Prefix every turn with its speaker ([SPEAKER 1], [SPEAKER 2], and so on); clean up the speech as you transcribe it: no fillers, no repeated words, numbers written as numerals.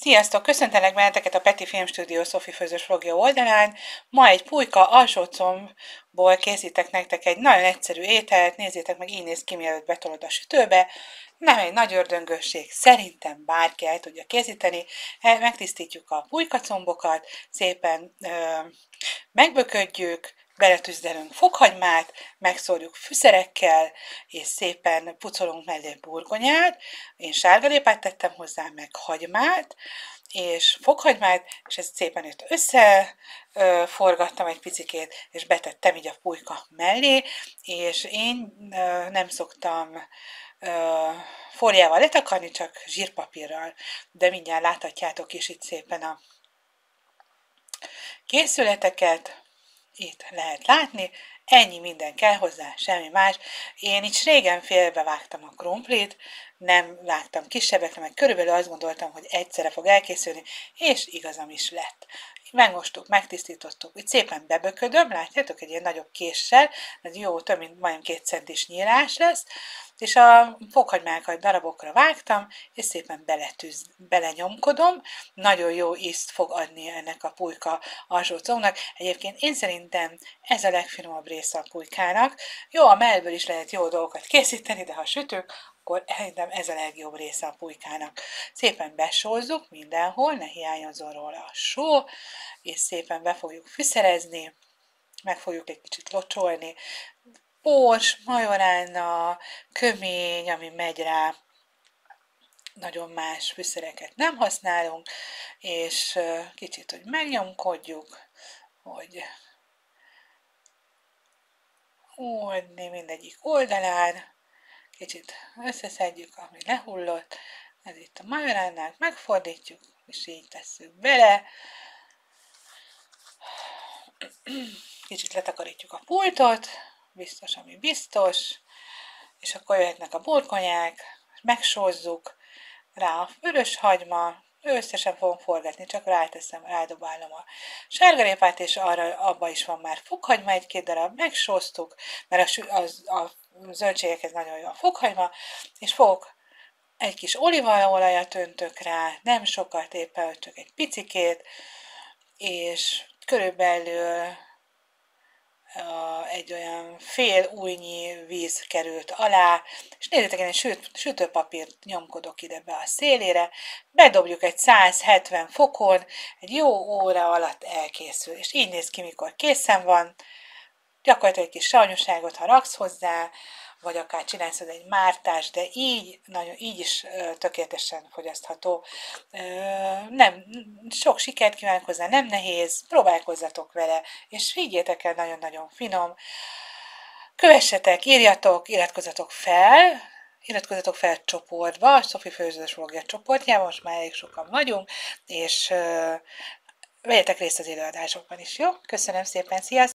[SPEAKER 1] Sziasztok! Köszöntelek benneteket a Peti Filmstúdió Szofi Főzős vlogja oldalán. Ma egy pulyka alsócombból készítek nektek egy nagyon egyszerű ételt. Nézzétek meg, így néz ki, mielőtt betolod a sütőbe. Nem egy nagy ördöngösség, szerintem bárki el tudja készíteni. Megtisztítjuk a pulykacombokat, szépen megböködjük, beletűzdelünk fokhagymát, megszórjuk fűszerekkel, és szépen pucolunk mellé burgonyát. Én sárgalépát tettem hozzá, meg hagymát, és fokhagymát, és ezt szépen itt összeforgattam egy picikét, és betettem így a pulyka mellé, és én nem szoktam fóliával letakarni, csak zsírpapírral, de mindjárt láthatjátok is itt szépen a készületeket. Itt lehet látni, ennyi minden kell hozzá, semmi más. Én itt régen félbevágtam a krumplit, nem vágtam kisebbekre, meg körülbelül azt gondoltam, hogy egyszerre fog elkészülni, és igazam is lett. Megmostuk, megtisztítottuk, itt szépen beböködöm, látjátok, egy ilyen nagyobb késsel, ez jó, több mint majdnem 2 centis nyílás lesz, és a fokhagymákat darabokra vágtam, és szépen belenyomkodom, nagyon jó ízt fog adni ennek a pulyka alsócombnak. Egyébként én szerintem ez a legfinomabb része a pulykának. Jó, a mellből is lehet jó dolgokat készíteni, de ha sütünk, akkor szerintem ez a legjobb része a pulykának. Szépen besózzuk mindenhol, ne hiányozzon róla a só, és szépen be fogjuk fűszerezni, meg fogjuk egy kicsit locsolni. Bors, majorána, kömény, ami megy rá, nagyon más fűszereket nem használunk, és kicsit, hogy megnyomkodjuk, hogy mindegyik oldalán, kicsit összeszedjük, ami lehullott, ez itt a majoránát, megfordítjuk, és így tesszük bele, kicsit letakarítjuk a pultot, biztos, ami biztos, és akkor jöhetnek a burgonyák, megsózzuk rá a vörös hagyma, összesen fogom forgatni, csak rádobálom a sárgarépát, és abba is van már fokhagyma, 1-2 darab, megsóztuk, mert a zöldségekhez nagyon jó a fokhagyma, és fogok egy kis olívaolajat öntök rá, nem sokat, éppen csak egy picikét, és körülbelül egy olyan fél ujjnyi víz került alá, és nézzétek, én egy sütőpapírt nyomkodok ide be a szélére, bedobjuk egy 170 fokon, egy jó óra alatt elkészül, és így néz ki, mikor készen van. Gyakorlatilag egy kis savanyúságot, ha raksz hozzá, vagy akár csinálsz egy mártást, de így is tökéletesen fogyasztható. Nem sok sikert kívánok hozzá, nem nehéz, próbálkozzatok vele, és higgyétek el, nagyon-nagyon finom. Kövessetek, írjatok, iratkozzatok fel csoportba, a Szofi Főzős vlogja csoportjában, most már elég sokan vagyunk, és vegyetek részt az előadásokban is, jó? Köszönöm szépen, sziasztok!